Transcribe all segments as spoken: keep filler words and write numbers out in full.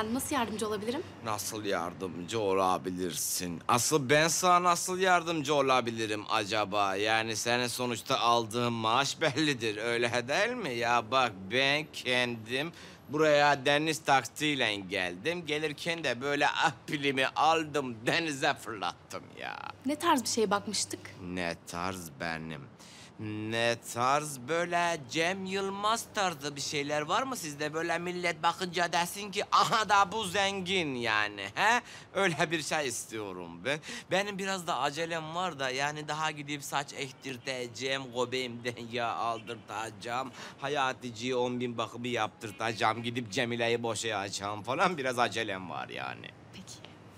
efendim. Nasıl yardımcı olabilirim? Nasıl yardımcı olabilirsin? Asıl ben sana nasıl yardımcı olabilirim acaba? Yani senin sonuçta aldığın maaş bellidir, öyle değil mi? Ya bak ben kendim buraya deniz taksiyle geldim. Gelirken de böyle apilimi aldım, denize fırlattım ya. Ne tarz bir şeye bakmıştık? Ne tarz benim? Ne tarz böyle Cem Yılmaz tarzı bir şeyler var mı sizde? Böyle millet bakınca desin ki aha da bu zengin yani. He? Öyle bir şey istiyorum ben. Benim biraz da acelem var da yani daha gidip saç ektirteceğim, göbeğimden yağ aldırtacağım. Hayaticiye on bin bakımı yaptırtacağım. Gidip Cemile'yi boşayacağım falan, biraz acelem var yani. Peki.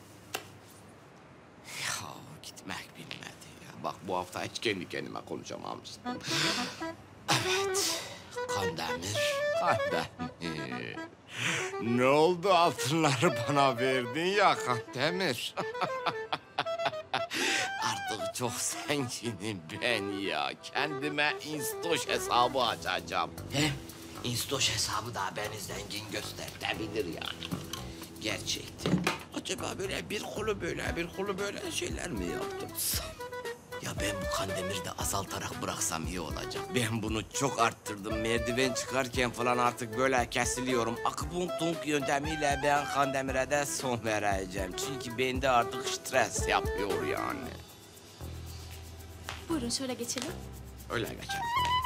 Ya gitmek bilmedi ya. Bak bu hafta hiç kendi kendime konuşamamıştım. Evet. Kandemir. Kandemir. Ne oldu, altınları bana verdin ya Kandemir. Artık çok zenginim ben ya. Kendime Instoş hesabı açacağım. He? Instoş hesabı da beni zengin gösterebilir yani. Gerçekten. Acaba böyle bir kolu böyle, bir kolu böyle şeyler mi yaptım? Ya ben bu Kandemir'i de azaltarak bıraksam iyi olacak. Ben bunu çok arttırdım. Merdiven çıkarken falan artık böyle kesiliyorum. Akupunktunk yöntemiyle ben Kandemir'e de son vereceğim. Çünkü bende artık stres yapıyor yani. Buyurun şöyle geçelim. Öyle geçelim.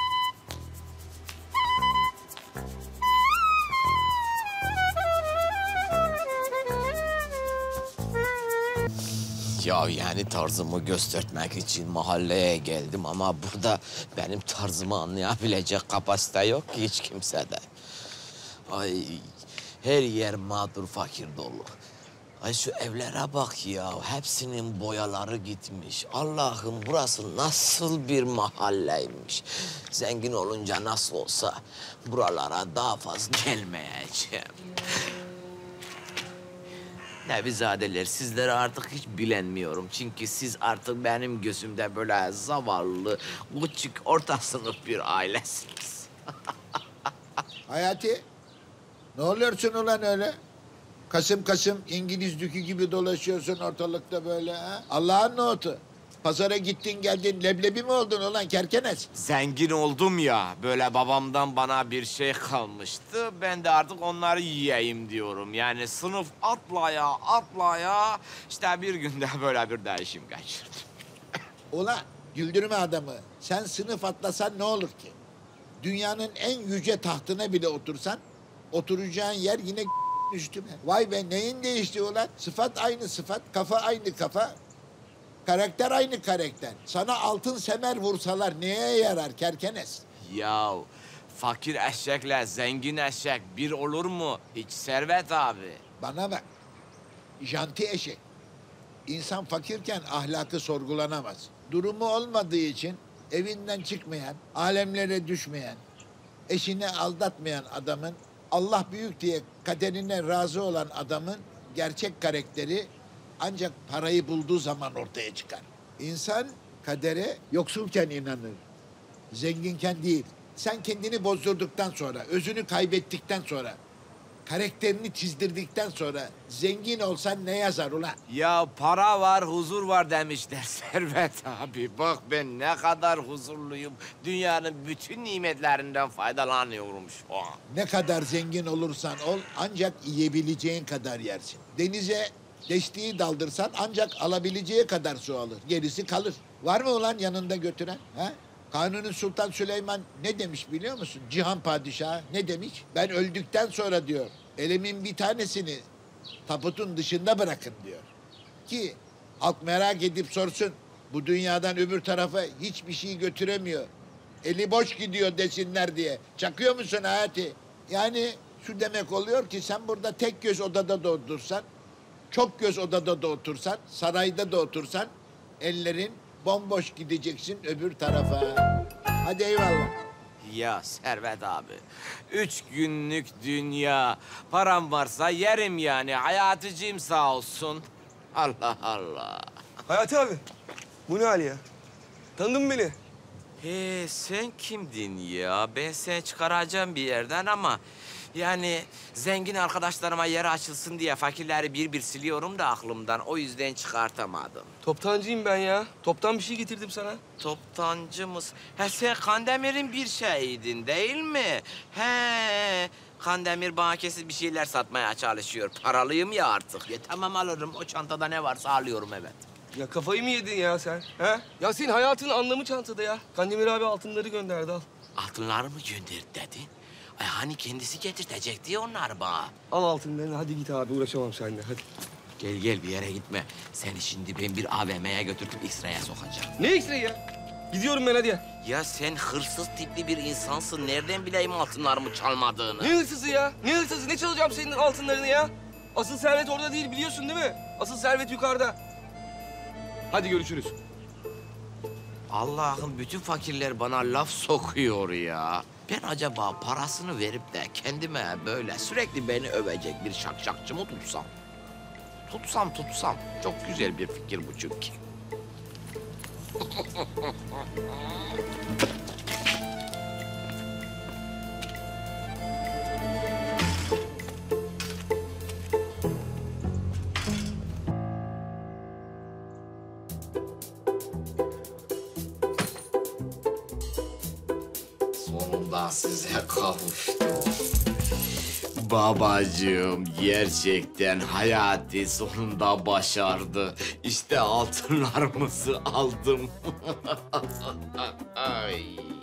Ya yani tarzımı göstermek için mahalleye geldim ama burada benim tarzımı anlayabilecek kapasite yok ki hiç kimsede. Ay her yer mağdur fakir dolu. Ay şu evlere bak ya, hepsinin boyaları gitmiş. Allah'ım burası nasıl bir mahalleymiş. Zengin olunca nasıl olsa buralara daha fazla gelmeyeceğim. Nevizadeler, sizleri artık hiç bilenmiyorum. Çünkü siz artık benim gözümde böyle zavallı, küçük, orta sınıf bir ailesiniz. Hayati, ne oluyorsun ulan öyle? Kasım kasım İngiliz dükü gibi dolaşıyorsun ortalıkta böyle ha? Allah'ın notu. Pazara gittin geldin leblebi mi oldun ulan kerkenes? Zengin oldum ya, böyle babamdan bana bir şey kalmıştı. Ben de artık onları yiyeyim diyorum. Yani sınıf atlaya atlaya işte bir günde böyle bir değişim geçirdim. Ulan güldürme adamı. Sen sınıf atlasan ne olur ki? Dünyanın en yüce tahtına bile otursan oturacağın yer yine üstüme. Vay be neyin değişti ulan? Sıfat aynı sıfat, kafa aynı kafa. Karakter aynı karakter. Sana altın semer vursalar neye yarar kerkenes? Ya fakir eşekle zengin eşek bir olur mu? Hiç Servet abi. Bana bak. Janti eşek. İnsan fakirken ahlakı sorgulanamaz. Durumu olmadığı için evinden çıkmayan, alemlere düşmeyen, eşini aldatmayan adamın, Allah büyük diye kaderine razı olan adamın gerçek karakteri ancak parayı bulduğu zaman ortaya çıkar. İnsan kadere yoksulken inanır. Zenginken değil. Sen kendini bozdurduktan sonra, özünü kaybettikten sonra, karakterini çizdirdikten sonra zengin olsan ne yazar ulan? Ya para var, huzur var demişler Servet abi. Bak ben ne kadar huzurluyum. Dünyanın bütün nimetlerinden faydalanıyorum şu an. Ne kadar zengin olursan ol ancak yiyebileceğin kadar yersin. Denize destiği daldırsan ancak alabileceği kadar su alır. Gerisi kalır. Var mı ulan yanında götüren? Ha? Kanuni Sultan Süleyman ne demiş biliyor musun? Cihan Padişahı ne demiş? Ben öldükten sonra diyor, elimin bir tanesini tabutun dışında bırakın diyor. Ki halk merak edip sorsun, bu dünyadan öbür tarafa hiçbir şey götüremiyor. Eli boş gidiyor desinler diye. Çakıyor musun Hayati? Yani şu demek oluyor ki sen burada tek göz odada da otursan, çok göz odada da otursan, sarayda da otursan ellerin bomboş gideceksin öbür tarafa. Hadi eyvallah. Ya Servet abi, üç günlük dünya. Param varsa yerim yani. Hayatıcığım sağ olsun. Allah Allah. Hayati abi, bu ne hal ya? Tanıdın mı beni? He sen kimdin ya? Ben seni çıkaracağım bir yerden ama... Yani zengin arkadaşlarıma yer açılsın diye fakirleri bir bir siliyorum da aklımdan. O yüzden çıkartamadım. Toptancıyım ben ya. Toptan bir şey getirdim sana. Toptancı mısın? He sen Kandemir'in bir şeyiydin değil mi? He. Kandemir bana kesin bir şeyler satmaya çalışıyor. Paralıyım ya artık. Ya tamam alırım. O çantada ne varsa alıyorum evet. Ya kafayı mı yedin ya sen? He? Ya senin hayatın anlamı çantada ya. Kandemir abi altınları gönderdi al. Altınları mı gönderdi dedin? Ay hani kendisi getirtecekti onları bana. Al altınlarını hadi git abi uğraşamam seninle hadi. Gel gel bir yere gitme. Seni şimdi ben bir A V M'ye götürüp X-ray'e sokacağım. Ne X-ray ya? Gidiyorum ben hadi ya. Ya sen hırsız tipli bir insansın. Nereden bileyim altınlarımı çalmadığını? Ne hırsızı ya? Ne hırsızı? Ne çalacağım senin altınlarını ya? Asıl servet orada değil biliyorsun değil mi? Asıl servet yukarıda. Hadi görüşürüz. Allah'ım bütün fakirler bana laf sokuyor ya. Ben acaba parasını verip de kendime böyle sürekli beni övecek bir şakşakçı mı tutsam? Tutsam tutsam. Çok güzel bir fikir bu çünkü. Sonunda size kavuştum. Babacığım gerçekten Hayati sonunda başardı. İşte altınlarımızı aldım. Ay.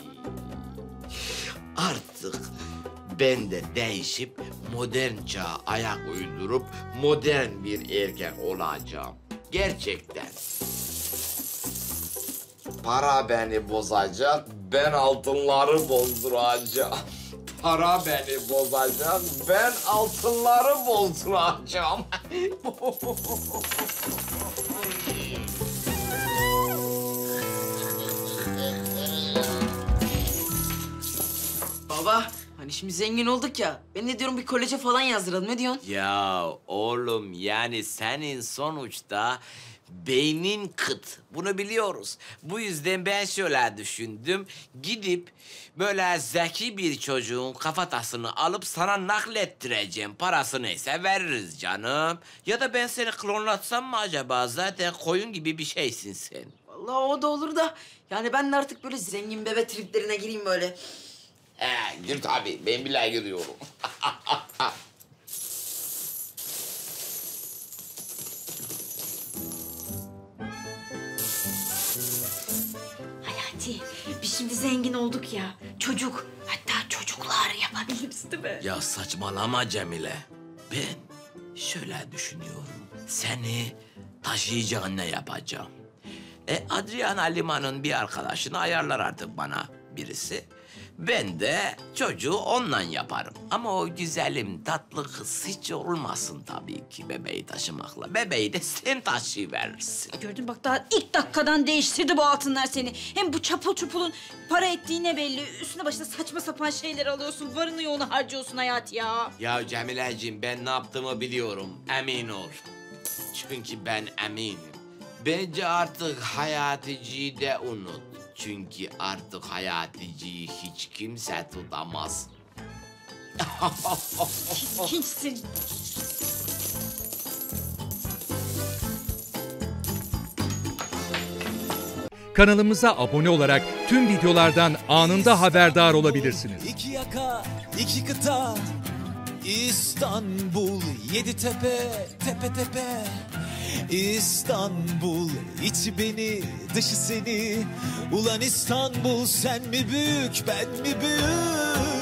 Artık ben de değişip modern çağa ayak uydurup modern bir erkek olacağım. Gerçekten. Para beni bozacak, ben altınları bozduracağım. Para beni bozacak, ben altınları bozduracağım. Baba, hani şimdi zengin olduk ya. Ben de diyorum bir koleje falan yazdıralım. Ne diyorsun? Ya oğlum yani senin sonuçta beynin kıt. Bunu biliyoruz. Bu yüzden ben şöyle düşündüm. Gidip böyle zeki bir çocuğun kafatasını alıp sana naklettireceğim. Parası neyse veririz canım. Ya da ben seni klonlatsam mı acaba? Zaten koyun gibi bir şeysin sen. Vallahi o da olur da. Yani ben de artık böyle zengin bebe triplerine gireyim böyle. He, gir tabii. Ben bile giriyorum. Hayati, biz şimdi zengin olduk ya. Çocuk, hatta çocuklar yapabiliriz değil mi? Ya saçmalama Cemile. Ben şöyle düşünüyorum. Seni taşıyıcı ne yapacağım? E Adriana Lima'nın bir arkadaşını ayarlar artık bana birisi. Ben de çocuğu onunla yaparım. Ama o güzelim tatlı kız hiç olmasın tabii ki bebeği taşımakla. Bebeği de sen taşıyıverirsin. Gördün bak daha ilk dakikadan değiştirdi bu altınlar seni. Hem bu çapul çupulun para ettiği ne belli. Üstüne başına saçma sapan şeyler alıyorsun. Varını yoğunu harcıyorsun Hayati ya. Ya Cemileciğim ben ne yaptığımı biliyorum. Emin ol. Çünkü ben eminim. Bence artık Hayatici'yi de unut. Çünkü artık Hayatici'yi hiç kimse tutamaz. Kimsin? Kanalımıza abone olarak tüm videolardan anında haberdar olabilirsiniz. İki yaka, iki kıta, İstanbul, yedi tepe, tepe tepe. İstanbul, içi beni, dışı seni. Ulan İstanbul, sen mi büyük, ben mi büyük?